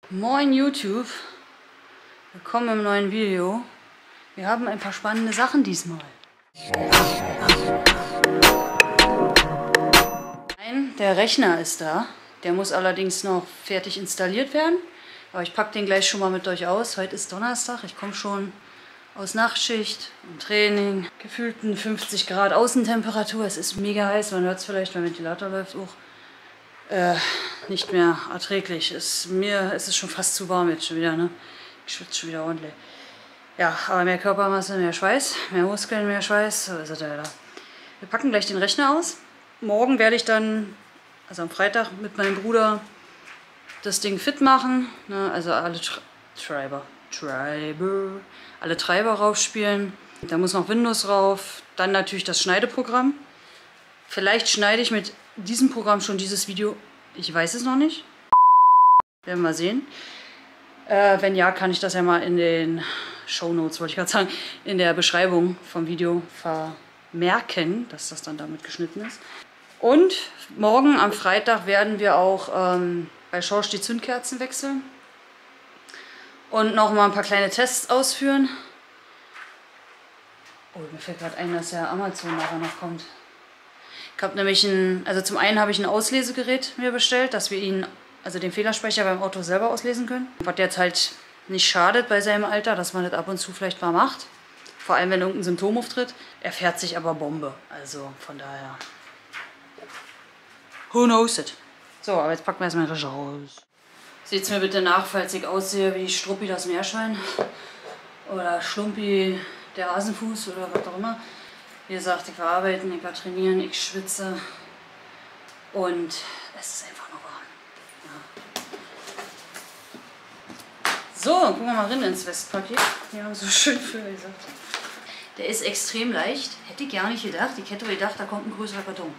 Moin YouTube, willkommen im neuen Video. Wir haben ein paar spannende Sachen diesmal. Der Rechner ist da, der muss allerdings noch fertig installiert werden. Aber ich packe den gleich schon mal mit euch aus. Heute ist Donnerstag, ich komme schon aus Nachtschicht und Training. Gefühlten 50 Grad Außentemperatur, es ist mega heiß, man hört es vielleicht, wenn der Ventilator läuft auch. Nicht mehr erträglich. Mir ist es schon fast zu warm jetzt schon wieder, ne? Ich schwitze schon wieder ordentlich. Ja, aber mehr Körpermasse, mehr Schweiß, mehr Muskeln, mehr Schweiß, so ist es leider. Wir packen gleich den Rechner aus. Morgen werde ich dann, also am Freitag, mit meinem Bruder das Ding fit machen, ne? Also alle alle Treiber raufspielen. Da muss noch Windows rauf, dann natürlich das Schneideprogramm. Vielleicht schneide ich mit diesem Programm schon dieses Video. Ich weiß es noch nicht. Werden wir mal sehen. Wenn ja, kann ich das ja mal in den Shownotes, wollte ich gerade sagen, in der Beschreibung vom Video vermerken, dass das dann damit geschnitten ist. Und morgen am Freitag werden wir auch bei Schorsch die Zündkerzen wechseln. Und noch mal ein paar kleine Tests ausführen. Oh, mir fällt gerade ein, dass ja Amazon nachher noch kommt. Ich habe nämlich also zum einen habe ich ein Auslesegerät mir bestellt, dass wir ihn, also den Fehlerspeicher beim Auto selber auslesen können. Was jetzt halt nicht schadet bei seinem Alter, dass man das ab und zu vielleicht mal macht. Vor allem, wenn irgendein Symptom auftritt. Er fährt sich aber Bombe, also von daher. Who knows it? So, aber jetzt packen wir erstmal das raus. Seht's mir bitte nach, falls ich aussehe wie Struppi das Meerschwein. Oder Schlumpi der Hasenfuß oder was auch immer. Wie gesagt, ich war arbeiten, ich war trainieren, ich schwitze und es ist einfach nur warm. Ja. So, dann gucken wir mal rein ins Westpaket. Die haben so schön viel gesagt. Der ist extrem leicht, hätte ich gar nicht gedacht. Ich hätte gedacht, da kommt ein größerer Karton.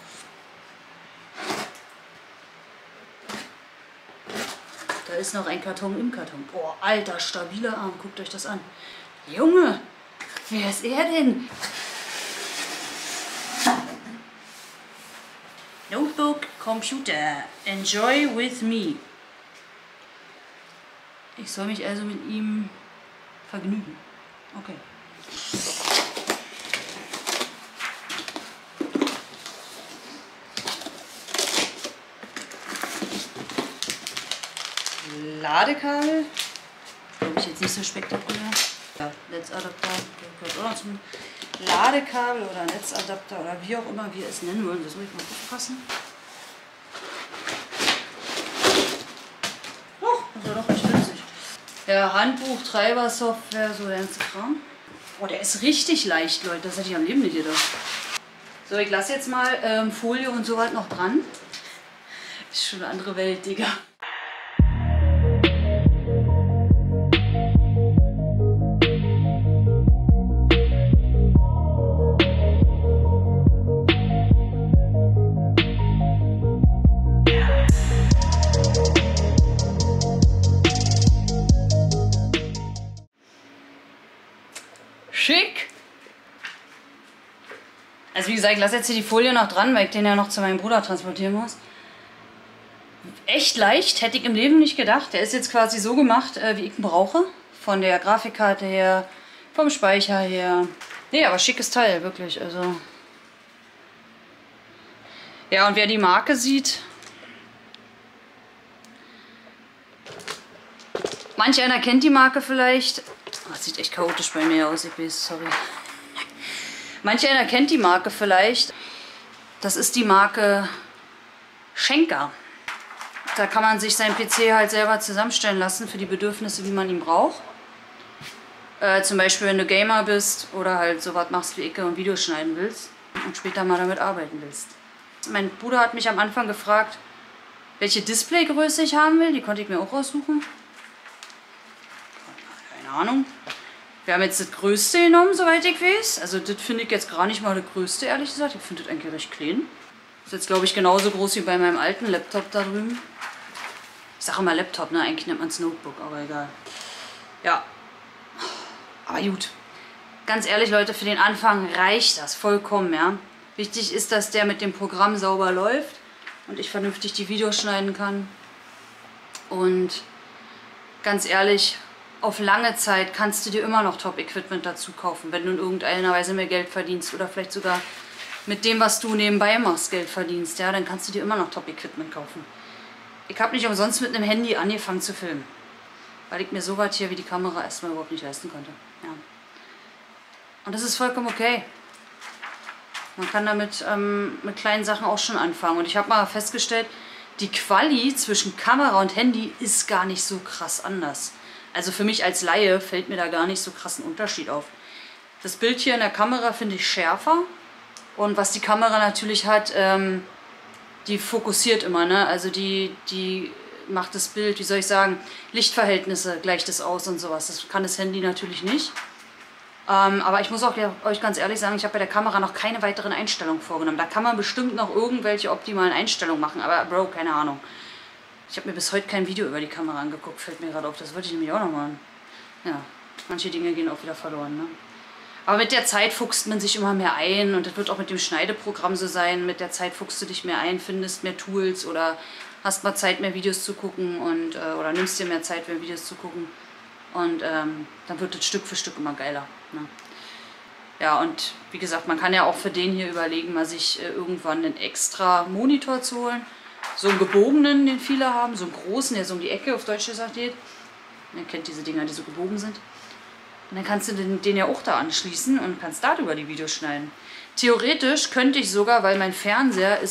Da ist noch ein Karton im Karton. Boah, alter, stabiler Arm, guckt euch das an. Junge, wer ist er denn? Notebook, Computer, enjoy with me. Ich soll mich also mit ihm vergnügen. Okay. Ladekabel. Glaube ich jetzt nicht so spektakulär. Ja, Netzadapter gehört auch noch zum Ladekabel oder Netzadapter oder wie auch immer wir es nennen wollen. Das muss ich mal aufpassen. Oh, das war doch recht günstig. Ja, Handbuch, Treibersoftware, so der ganze Kram. Oh, der ist richtig leicht, Leute. Das hätte ich am Leben nicht gedacht. So, ich lasse jetzt mal Folie und so was noch dran. Ist schon eine andere Welt, Digga. Schick! Also wie gesagt, ich lasse jetzt hier die Folie noch dran, weil ich den ja noch zu meinem Bruder transportieren muss. Echt leicht, hätte ich im Leben nicht gedacht. Der ist jetzt quasi so gemacht, wie ich ihn brauche. Von der Grafikkarte her, vom Speicher her. Nee, aber schickes Teil, wirklich. Also. Ja, und wer die Marke sieht. Manch einer kennt die Marke vielleicht. Oh, das sieht echt chaotisch bei mir aus, ich weiß, sorry. Manch einer kennt die Marke vielleicht. Das ist die Marke Schenker. Da kann man sich seinen PC halt selber zusammenstellen lassen für die Bedürfnisse, wie man ihn braucht. Zum Beispiel, wenn du Gamer bist oder halt sowas machst wie ich und Videos schneiden willst und später mal damit arbeiten willst. Mein Bruder hat mich am Anfang gefragt, welche Displaygröße ich haben will. Die konnte ich mir auch raussuchen. Keine Ahnung. Wir haben jetzt das Größte genommen, soweit ich weiß. Also das finde ich jetzt gar nicht mal das Größte, ehrlich gesagt. Ich finde das eigentlich recht klein. Ist jetzt, glaube ich, genauso groß wie bei meinem alten Laptop da drüben. Ich sage immer Laptop, ne? Eigentlich nennt man es Notebook, aber egal. Ja. Aber gut. Ganz ehrlich, Leute, für den Anfang reicht das vollkommen, ja. Wichtig ist, dass der mit dem Programm sauber läuft und ich vernünftig die Videos schneiden kann. Und ganz ehrlich, auf lange Zeit kannst du dir immer noch Top-Equipment dazu kaufen, wenn du in irgendeiner Weise mehr Geld verdienst oder vielleicht sogar mit dem, was du nebenbei machst, Geld verdienst, ja, dann kannst du dir immer noch Top-Equipment kaufen. Ich habe nicht umsonst mit einem Handy angefangen zu filmen, weil ich mir so weit hier wie die Kamera erstmal überhaupt nicht leisten konnte. Ja. Und das ist vollkommen okay. Man kann damit mit kleinen Sachen auch schon anfangen. Und ich habe mal festgestellt, die Quali zwischen Kamera und Handy ist gar nicht so krass anders. Also für mich als Laie fällt mir da gar nicht so krass ein Unterschied auf. Das Bild hier in der Kamera finde ich schärfer. Und was die Kamera natürlich hat, die fokussiert immer, ne? Also die macht das Bild, wie soll ich sagen, Lichtverhältnisse gleicht es aus und sowas. Das kann das Handy natürlich nicht. Aber ich muss auch euch ganz ehrlich sagen, ich habe bei der Kamera noch keine weiteren Einstellungen vorgenommen. Da kann man bestimmt noch irgendwelche optimalen Einstellungen machen, aber Bro, keine Ahnung. Ich habe mir bis heute kein Video über die Kamera angeguckt, fällt mir gerade auf. Das wollte ich nämlich auch noch machen. Ja, manche Dinge gehen auch wieder verloren, ne? Aber mit der Zeit fuchst man sich immer mehr ein und das wird auch mit dem Schneideprogramm so sein. Mit der Zeit fuchst du dich mehr ein, findest mehr Tools oder hast mal Zeit, mehr Videos zu gucken und oder nimmst dir mehr Zeit, mehr Videos zu gucken. Und dann wird es Stück für Stück immer geiler. Ne? Ja, und wie gesagt, man kann ja auch für den hier überlegen, mal sich irgendwann einen extra Monitor zu holen. So einen gebogenen, den viele haben, so einen großen, der so um die Ecke auf Deutsch gesagt geht. Ihr kennt diese Dinger, die so gebogen sind. Und dann kannst du den ja auch da anschließen und kannst darüber die Videos schneiden. Theoretisch könnte ich sogar, weil mein Fernseher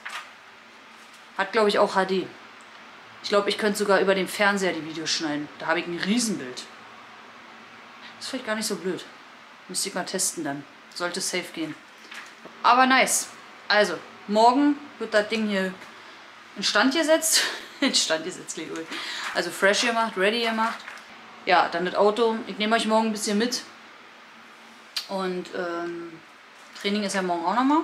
hat glaube ich auch HD. Ich glaube, ich könnte sogar über den Fernseher die Videos schneiden. Da habe ich ein Riesenbild. Das ist vielleicht gar nicht so blöd. Müsste ich mal testen dann. Sollte safe gehen. Aber nice. Also, morgen wird das Ding hier in Stand gesetzt. In Stand gesetzt, Leopold. Also fresh gemacht, ready gemacht. Ja, dann das Auto. Ich nehme euch morgen ein bisschen mit. Und Training ist ja morgen auch nochmal.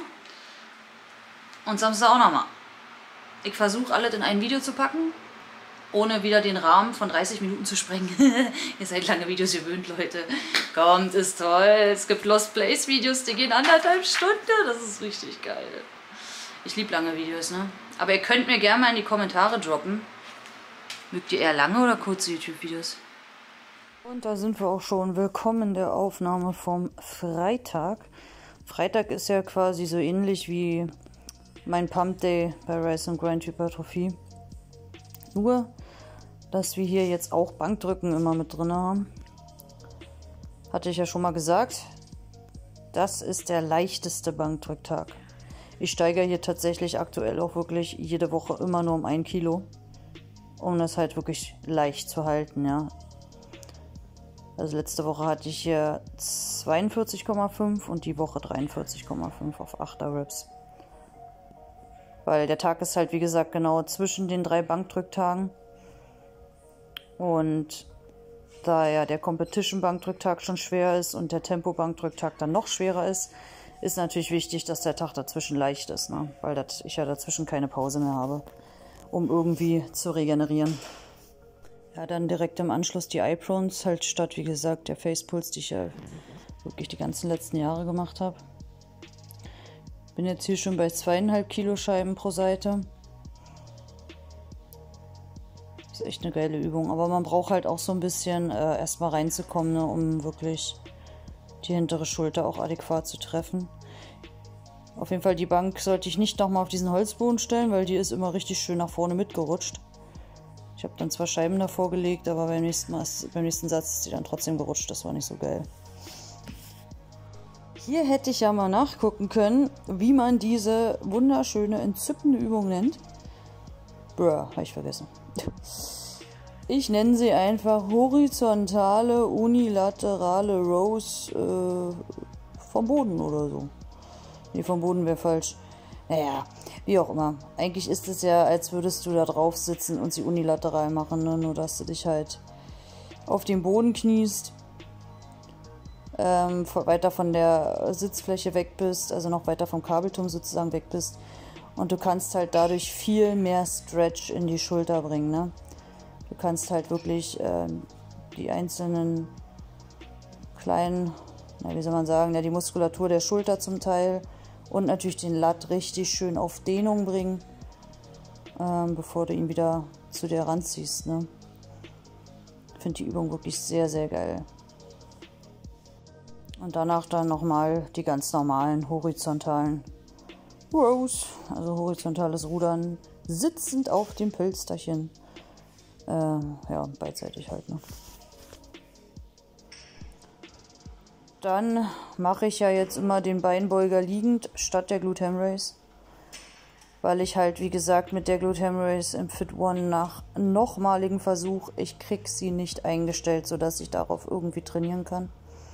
Und Samstag auch nochmal. Ich versuche alles in ein Video zu packen. Ohne wieder den Rahmen von 30 Minuten zu sprengen. Ihr seid lange Videos gewöhnt, Leute. Kommt, ist toll. Es gibt Lost Place Videos, die gehen 1,5 Stunden. Das ist richtig geil. Ich liebe lange Videos, ne? Aber ihr könnt mir gerne mal in die Kommentare droppen. Mögt ihr eher lange oder kurze YouTube-Videos? Und da sind wir auch schon. Willkommen in der Aufnahme vom Freitag. Freitag ist ja quasi so ähnlich wie mein Pump Day bei Rise and Grind Hypertrophie. Nur, dass wir hier jetzt auch Bankdrücken immer mit drin haben. Hatte ich ja schon mal gesagt. Das ist der leichteste Bankdrücktag. Ich steigere hier tatsächlich aktuell auch wirklich jede Woche immer nur um 1 Kilo. Um das halt wirklich leicht zu halten, ja. Also letzte Woche hatte ich hier 42,5 und die Woche 43,5 auf 8er Reps. Weil der Tag ist halt, wie gesagt, genau zwischen den 3 Bankdrücktagen. Und da ja der Competition-Bankdrücktag schon schwer ist und der Tempo-Bankdrücktag dann noch schwerer ist, ist natürlich wichtig, dass der Tag dazwischen leicht ist, ne? Weil ich ja dazwischen keine Pause mehr habe, um irgendwie zu regenerieren. Ja, dann direkt im Anschluss die iPrones, halt statt, wie gesagt, der Facepuls, die ich ja wirklich die ganzen letzten Jahre gemacht habe. Bin jetzt hier schon bei 2,5 Kilo Scheiben pro Seite. Ist echt eine geile Übung, aber man braucht halt auch so ein bisschen erstmal reinzukommen, ne, um wirklich die hintere Schulter auch adäquat zu treffen. Auf jeden Fall die Bank sollte ich nicht nochmal auf diesen Holzboden stellen, weil die ist immer richtig schön nach vorne mitgerutscht. Ich habe dann 2 Scheiben davor gelegt, aber beim nächsten Satz ist die dann trotzdem gerutscht. Das war nicht so geil. Hier hätte ich ja mal nachgucken können, wie man diese wunderschöne, entzückende Übung nennt. Bruh, habe ich vergessen. Ich nenne sie einfach horizontale, unilaterale Rows vom Boden oder so. Nee, vom Boden wäre falsch. Naja, wie auch immer. Eigentlich ist es ja, als würdest du da drauf sitzen und sie unilateral machen, ne? Nur dass du dich halt auf den Boden kniest, weiter von der Sitzfläche weg bist, also noch weiter vom Kabelturm sozusagen weg bist. Und du kannst halt dadurch viel mehr Stretch in die Schulter bringen, ne? Du kannst halt wirklich die einzelnen kleinen, wie soll man sagen, ja, die Muskulatur der Schulter zum Teil und natürlich den Lat richtig schön auf Dehnung bringen, bevor du ihn wieder zu dir ranziehst, ne? Finde die Übung wirklich sehr, sehr geil. Und danach dann nochmal die ganz normalen horizontalen Rows, also horizontales Rudern, sitzend auf dem Pilsterchen. Ja, beidseitig halt, ne? Dann mache ich ja jetzt immer den Beinbeuger liegend statt der Glute Ham Raise. Weil ich halt, wie gesagt, mit der Glute Ham Raise im Fit One nach nochmaligen Versuch, ich krieg sie nicht eingestellt, sodass ich darauf irgendwie trainieren kann.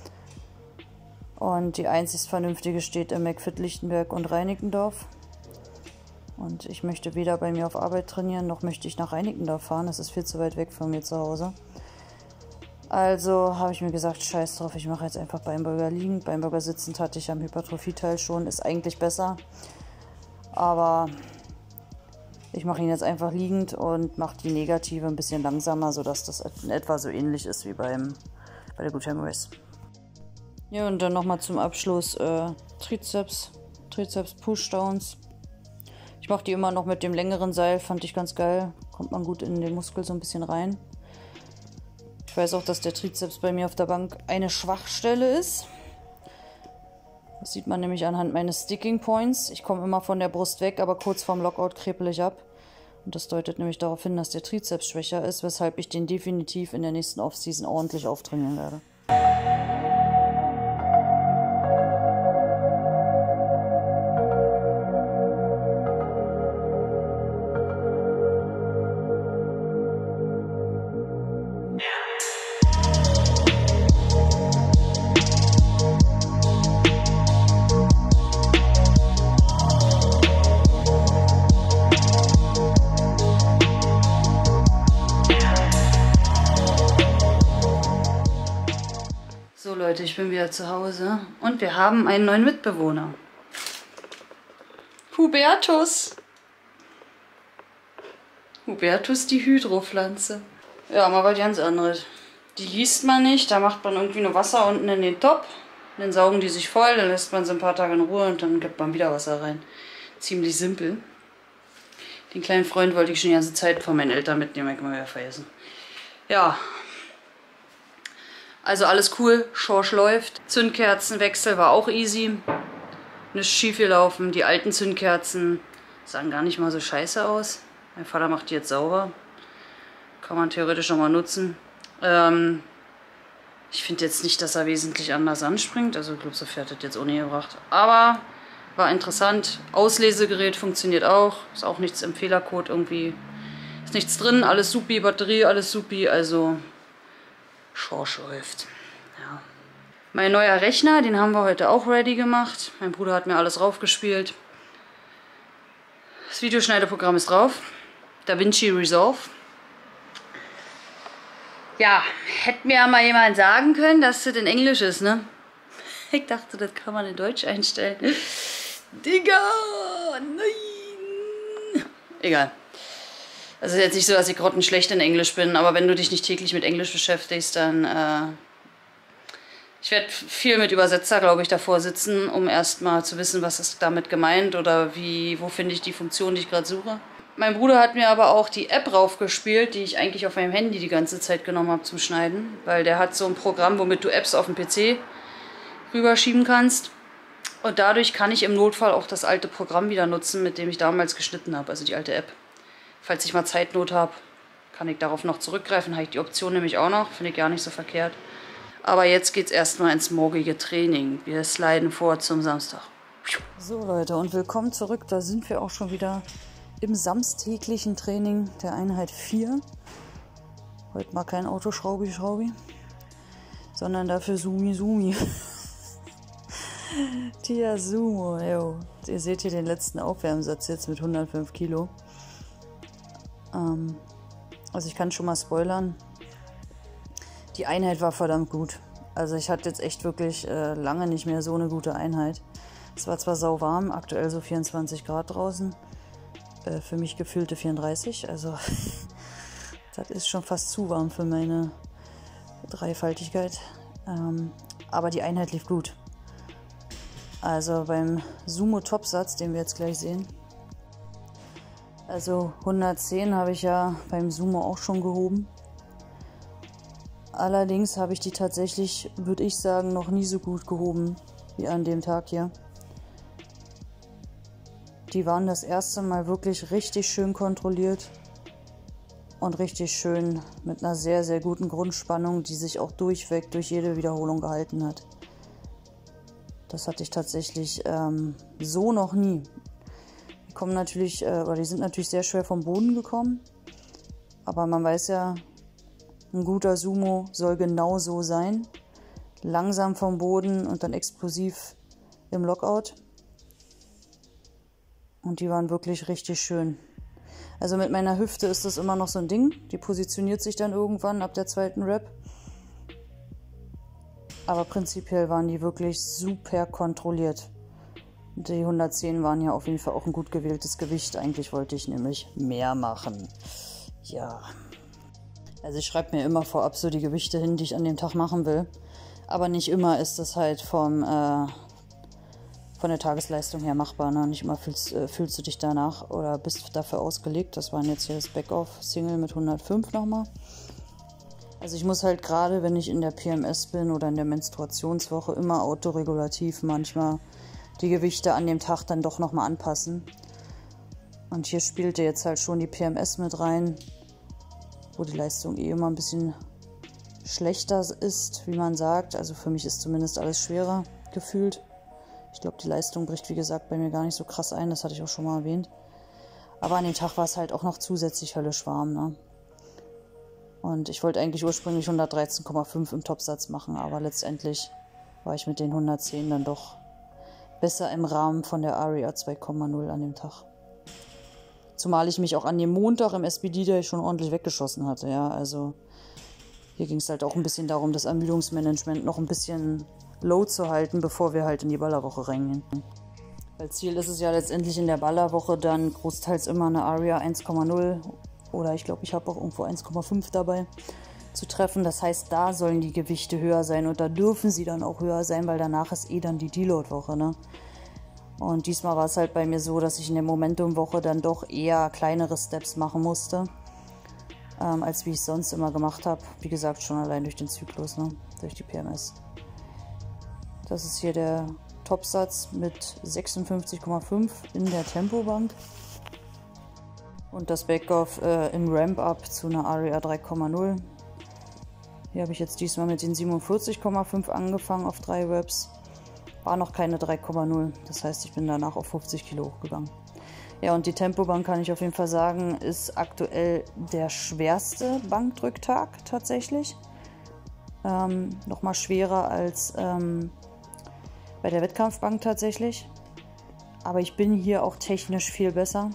Und die einzig vernünftige steht im McFit Lichtenberg und Reinickendorf. Und ich möchte weder bei mir auf Arbeit trainieren, noch möchte ich nach Reinickendorf fahren. Das ist viel zu weit weg von mir zu Hause. Also habe ich mir gesagt, scheiß drauf, ich mache jetzt einfach Beinbeuger liegend. Beinbeuger sitzend hatte ich am Hypertrophie-Teil schon, ist eigentlich besser. Aber ich mache ihn jetzt einfach liegend und mache die Negative ein bisschen langsamer, sodass das in etwa so ähnlich ist wie bei der Glute Ham Raise. Ja, und dann nochmal zum Abschluss Trizeps Pushdowns. Ich mache die immer noch mit dem längeren Seil, fand ich ganz geil. Kommt man gut in den Muskel so ein bisschen rein. Ich weiß auch, dass der Trizeps bei mir auf der Bank eine Schwachstelle ist. Das sieht man nämlich anhand meines Sticking Points. Ich komme immer von der Brust weg, aber kurz vorm Lockout krepele ich ab. Und das deutet nämlich darauf hin, dass der Trizeps schwächer ist, weshalb ich den definitiv in der nächsten Offseason ordentlich auftrainieren werde. So Leute, ich bin wieder zu Hause und wir haben einen neuen Mitbewohner. Hubertus. Hubertus, die Hydropflanze. Ja, mal was ganz anderes. Die gießt man nicht, da macht man irgendwie nur Wasser unten in den Topf. Dann saugen die sich voll, dann lässt man sie ein paar Tage in Ruhe und dann gibt man wieder Wasser rein. Ziemlich simpel. Den kleinen Freund wollte ich schon die ganze Zeit von meinen Eltern mitnehmen, ich kann mal wieder vergessen. Ja. Also alles cool, Schorsch läuft. Zündkerzenwechsel war auch easy. Nichts schief gelaufen. Die alten Zündkerzen sahen gar nicht mal so scheiße aus. Mein Vater macht die jetzt sauber. Kann man theoretisch nochmal nutzen. Ich finde jetzt nicht, dass er wesentlich anders anspringt. Also ich glaube, so fährt das jetzt ohne gebracht. Aber war interessant. Auslesegerät funktioniert auch. Ist auch nichts im Fehlercode irgendwie. Ist nichts drin. Alles supi. Batterie, alles supi. Also Schorsch läuft. Ja. Mein neuer Rechner, den haben wir heute auch ready gemacht. Mein Bruder hat mir alles raufgespielt. Das Videoschneideprogramm ist drauf. DaVinci Resolve. Ja, hätte mir ja mal jemand sagen können, dass das in Englisch ist, ne? Ich dachte, das kann man in Deutsch einstellen. Digga, nein. Egal. Also ist jetzt nicht so, dass ich grottenschlecht in Englisch bin, aber wenn du dich nicht täglich mit Englisch beschäftigst, dann ich werde viel mit Übersetzer, glaube ich, davor sitzen, um erstmal zu wissen, was ist damit gemeint oder wo finde ich die Funktion, die ich gerade suche. Mein Bruder hat mir aber auch die App raufgespielt, die ich eigentlich auf meinem Handy die ganze Zeit genommen habe zum Schneiden, weil der hat so ein Programm, womit du Apps auf dem PC rüberschieben kannst. Und dadurch kann ich im Notfall auch das alte Programm wieder nutzen, mit dem ich damals geschnitten habe, also die alte App. Falls ich mal Zeitnot habe, kann ich darauf noch zurückgreifen. Habe ich die Option nämlich auch noch. Finde ich gar nicht so verkehrt. Aber jetzt geht es erstmal ins morgige Training. Wir sliden vor zum Samstag. So Leute, und willkommen zurück. Da sind wir auch schon wieder im samstäglichen Training der Einheit 4. Heute mal kein Autoschraubi-Schraubi, sondern dafür Sumi-Sumi. Tia Sumo, yo. Ihr seht hier den letzten Aufwärmsatz jetzt mit 105 Kilo. Also ich kann schon mal spoilern. Die Einheit war verdammt gut. Also ich hatte jetzt echt wirklich lange nicht mehr so eine gute Einheit. Es war zwar sauwarm, aktuell so 24 Grad draußen. Für mich gefühlte 34. Also das ist schon fast zu warm für meine Dreifaltigkeit. Aber die Einheit lief gut. Also beim Sumo-Topsatz, den wir jetzt gleich sehen. Also 110 habe ich ja beim Sumo auch schon gehoben. Allerdings habe ich die tatsächlich, würde ich sagen, noch nie so gut gehoben wie an dem Tag hier. Die waren das erste Mal wirklich richtig schön kontrolliert und richtig schön mit einer sehr, sehr guten Grundspannung, die sich auch durchweg durch jede Wiederholung gehalten hat. Das hatte ich tatsächlich so noch nie. Die kommen natürlich, oder die sind natürlich sehr schwer vom Boden gekommen, aber man weiß ja, ein guter Sumo soll genau so sein. Langsam vom Boden und dann explosiv im Lockout. Und die waren wirklich richtig schön. Also mit meiner Hüfte ist das immer noch so ein Ding. Die positioniert sich dann irgendwann ab der zweiten Rep. Aber prinzipiell waren die wirklich super kontrolliert. Die 110 waren ja auf jeden Fall auch ein gut gewähltes Gewicht. Eigentlich wollte ich nämlich mehr machen. Ja. Also ich schreibe mir immer vorab so die Gewichte hin, die ich an dem Tag machen will. Aber nicht immer ist das halt von der Tagesleistung her machbar. Ne? Nicht immer fühlst du dich danach oder bist dafür ausgelegt. Das waren jetzt hier das Backoff-Single mit 105 nochmal. Also ich muss halt gerade, wenn ich in der PMS bin oder in der Menstruationswoche, immer autoregulativ manchmal die Gewichte an dem Tag dann doch nochmal anpassen. Und hier spielte jetzt halt schon die PMS mit rein, wo die Leistung immer ein bisschen schlechter ist, wie man sagt. Also für mich ist zumindest alles schwerer gefühlt. Ich glaube, die Leistung bricht, wie gesagt, bei mir gar nicht so krass ein. Das hatte ich auch schon mal erwähnt. Aber an dem Tag war es halt auch noch zusätzlich höllisch warm. Ne? Und ich wollte eigentlich ursprünglich 113,5 im Topsatz machen. Aber letztendlich war ich mit den 110 dann doch besser im Rahmen von der ARIA 2,0 an dem Tag. Zumal ich mich auch an dem Montag im SBD Day schon ordentlich weggeschossen hatte. Ja, also hier ging es halt auch ein bisschen darum, das Ermüdungsmanagement noch ein bisschen low zu halten, bevor wir halt in die Ballerwoche reingehen. Weil Ziel ist es ja letztendlich in der Ballerwoche dann großteils immer eine ARIA 1,0 oder ich glaube, ich habe auch irgendwo 1,5 dabei zu treffen. Das heißt, da sollen die Gewichte höher sein und da dürfen sie dann auch höher sein, weil danach ist eh dann die Deload-Woche, ne? Und diesmal war es halt bei mir so, dass ich in der Momentum-Woche dann doch eher kleinere Steps machen musste, als wie ich es sonst immer gemacht habe. Wie gesagt, schon allein durch den Zyklus, ne? Durch die PMS. Das ist hier der Topsatz mit 56,5 in der Tempobank. Und das Backoff im Ramp-Up zu einer ARIA 3,0. Hier habe ich jetzt diesmal mit den 47,5 angefangen auf 3 Reps. War noch keine 3,0. Das heißt, ich bin danach auf 50 Kilo hochgegangen. Ja, und die Tempobank, kann ich auf jeden Fall sagen, ist aktuell der schwerste Bankdrücktag tatsächlich. Nochmal schwerer als bei der Wettkampfbank tatsächlich. Aber ich bin hier auch technisch viel besser.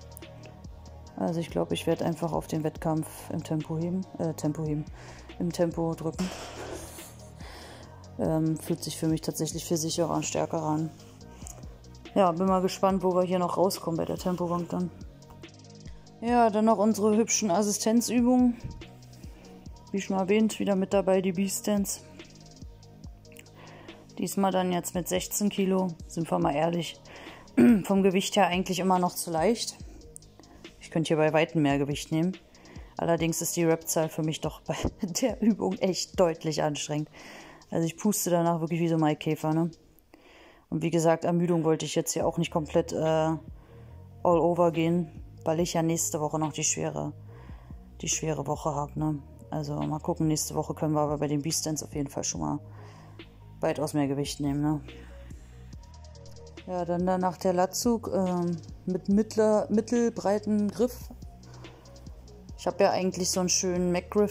Also ich glaube, ich werde einfach auf den Wettkampf im Tempo im Tempo drücken. Fühlt sich für mich tatsächlich viel sicherer und stärker an. Ja, bin mal gespannt, wo wir hier noch rauskommen bei der Tempobank dann. Ja, dann noch unsere hübschen Assistenzübungen. Wie schon erwähnt, wieder mit dabei die B-Stands. Diesmal dann jetzt mit 16 Kilo, sind wir mal ehrlich, vom Gewicht her eigentlich immer noch zu leicht. Ich könnte hier bei Weitem mehr Gewicht nehmen. Allerdings ist die Rep-Zahl für mich doch bei der Übung echt deutlich anstrengend. Also ich puste danach wirklich wie so Maikäfer, ne? Und wie gesagt, Ermüdung wollte ich jetzt hier auch nicht komplett all over gehen, weil ich ja nächste Woche noch die schwere Woche habe, ne? Also mal gucken, nächste Woche können wir aber bei den B-Stands auf jeden Fall schon mal weitaus mehr Gewicht nehmen, ne? Ja, dann danach der Latzug mit mittelbreiten Griff. Ich habe ja eigentlich so einen schönen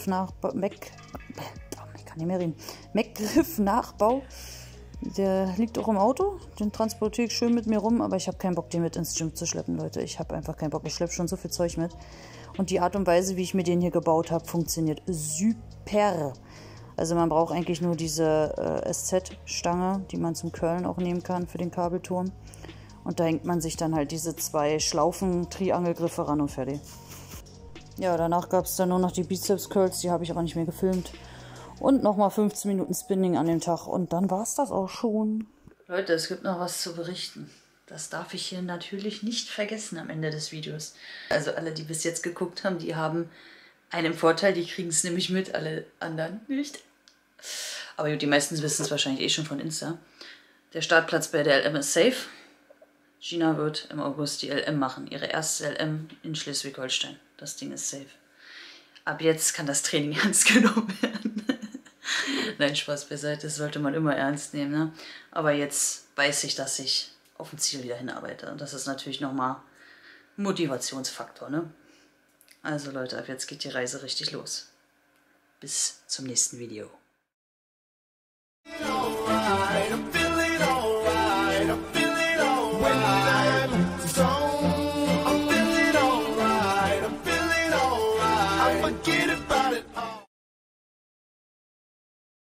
McGriff-Nachbau. Der liegt auch im Auto. Den transportiere ich schön mit mir rum, aber ich habe keinen Bock, den mit ins Gym zu schleppen, Leute. Ich habe einfach keinen Bock. Ich schleppe schon so viel Zeug mit. Und die Art und Weise, wie ich mir den hier gebaut habe, funktioniert super. Also man braucht eigentlich nur diese SZ-Stange, die man zum Curlen auch nehmen kann für den Kabelturm. Und da hängt man sich dann halt diese 2 Schlaufen-Triangelgriffe ran und fertig. Ja, danach gab es dann nur noch die Bizeps-Curls, die habe ich aber nicht mehr gefilmt. Und nochmal 15 Minuten Spinning an dem Tag. Und dann war es das auch schon. Leute, es gibt noch was zu berichten. Das darf ich hier natürlich nicht vergessen am Ende des Videos. Also alle, die bis jetzt geguckt haben, die haben Einen Vorteil, die kriegen es nämlich mit, alle anderen nicht. Aber gut, die meisten wissen es wahrscheinlich eh schon von Insta. Der Startplatz bei der LM ist safe. Gina wird im August die LM machen, ihre erste LM in Schleswig-Holstein. Das Ding ist safe. Ab jetzt kann das Training ernst genommen werden. Nein, Spaß beiseite, das sollte man immer ernst nehmen. Ne? Aber jetzt weiß ich, dass ich auf ein Ziel wieder hinarbeite. Und das ist natürlich nochmal ein Motivationsfaktor. Ne? Also Leute, ab jetzt geht die Reise richtig los. Bis zum nächsten Video. Alright, I'm feeling alright, I'm feeling alright.